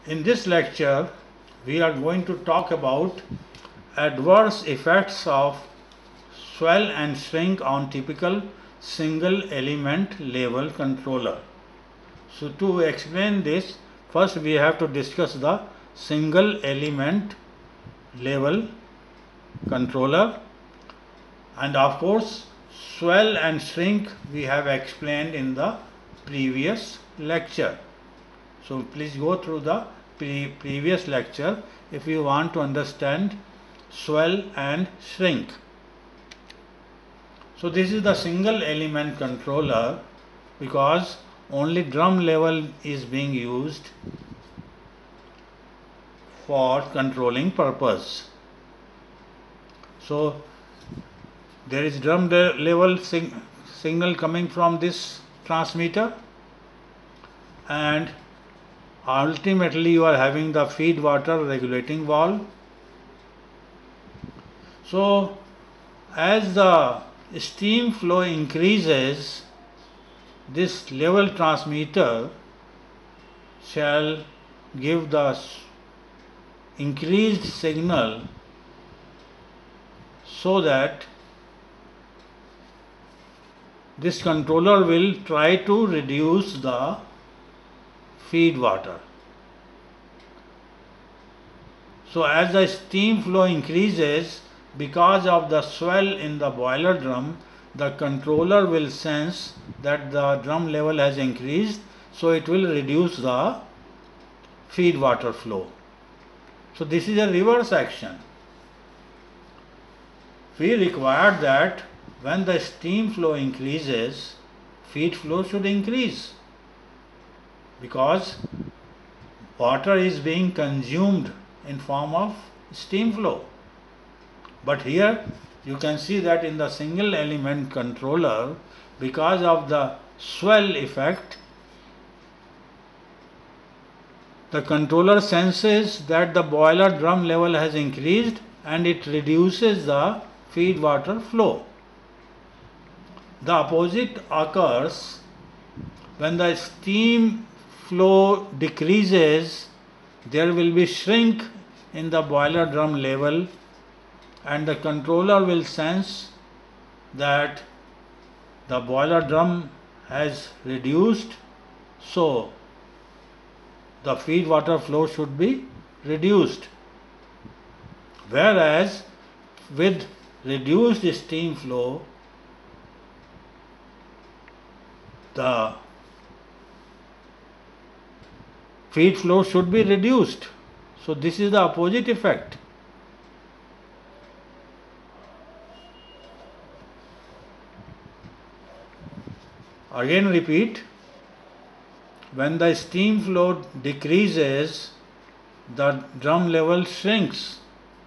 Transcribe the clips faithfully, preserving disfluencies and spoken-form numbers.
In this lecture, we are going to talk about adverse effects of swell and shrink on typical single element level controller. So to explain this, first we have to discuss the single element level controller, and of course swell and shrink we have explained in the previous lecture. So please go through the pre previous lecture if you want to understand swell and shrink. So this is the single element controller because only drum level is being used for controlling purpose. So there is drum level sig signal coming from this transmitter, and ultimately you are having the feed water regulating valve. So as the steam flow increases, this level transmitter shall give the increased signal so that this controller will try to reduce the feed water. So as the steam flow increases, because of the swell in the boiler drum, the controller will sense that the drum level has increased, so it will reduce the feed water flow. So this is a reverse action. We require that when the steam flow increases, feed flow should increase, because water is being consumed in form of steam flow. But here you can see that in the single element controller, because of the swell effect, the controller senses that the boiler drum level has increased and it reduces the feed water flow. The opposite occurs when the steam flow decreases. There will be shrink in the boiler drum level, and the controller will sense that the boiler drum has reduced, so the feed water flow should be reduced. Whereas with reduced steam flow, the feed flow should be reduced. So this is the opposite effect. Again repeat, when the steam flow decreases, the drum level shrinks.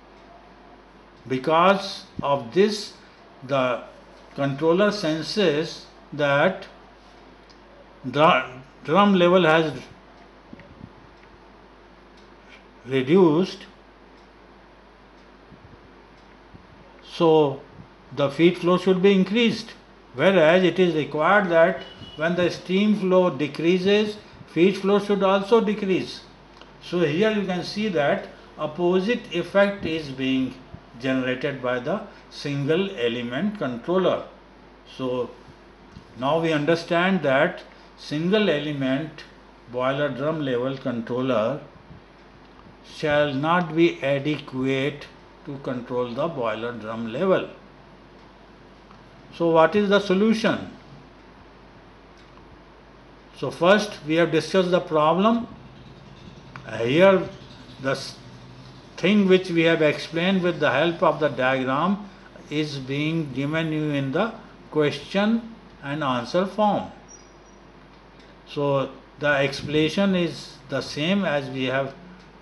Because of this, the controller senses that the drum level has reduced, so the feed flow should be increased. Whereas it is required that when the steam flow decreases, feed flow should also decrease. So here you can see that opposite effect is being generated by the single element controller. So now we understand that single element boiler drum level controller shall not be adequate to control the boiler drum level. So what is the solution? So first we have discussed the problem. Here the thing which we have explained with the help of the diagram is being given you in the question and answer form. So the explanation is the same as we have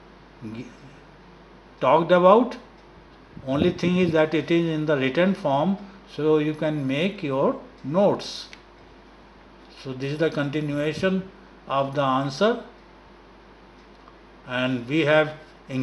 talked about. Only thing is that it is in the written form, so you can make your notes. So this is the continuation of the answer, and we have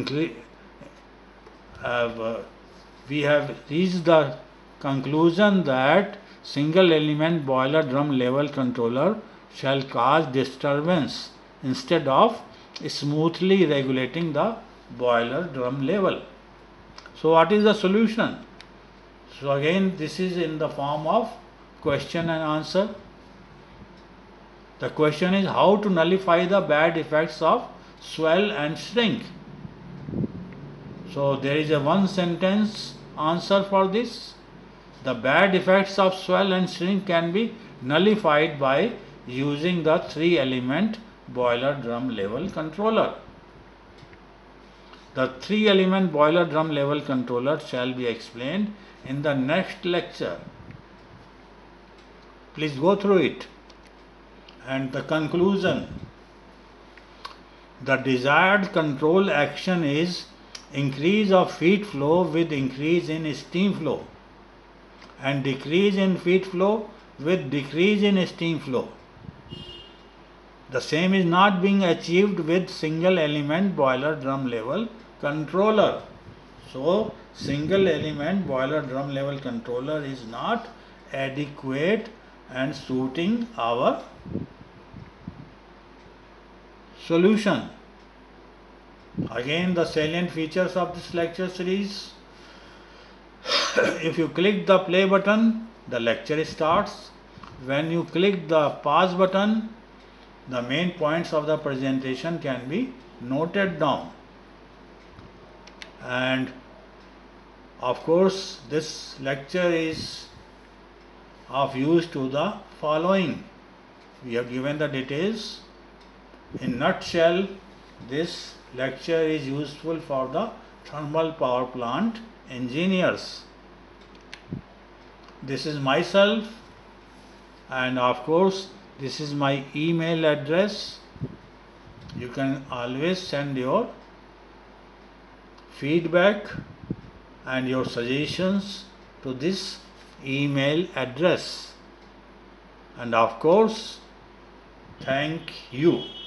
have uh, we have reached the conclusion that single element boiler drum level controller shall cause disturbance instead of smoothly regulating the boiler drum level. So what is the solution? So again, this is in the form of question and answer. The question is how to nullify the bad effects of swell and shrink. So there is a one sentence answer for this. The bad effects of swell and shrink can be nullified by using the three element boiler drum level controller. The three element boiler drum level controller shall be explained in the next lecture. Please go through it. And the conclusion. The desired control action is increase of feed flow with increase in steam flow, and decrease in feed flow with decrease in steam flow. The same is not being achieved with single element boiler drum level controller. So, single element boiler drum level controller is not adequate and suiting our solution. Again, the salient features of this lecture series. If you click the play button, the lecture starts. When you click the pause button, the main points of the presentation can be noted down. And of course, this lecture is of use to the following. We have given the details. In nutshell, this lecture is useful for the thermal power plant engineers. This is myself, and of course this is my email address. You can always send your feedback and your suggestions to this email address. And of course, thank you.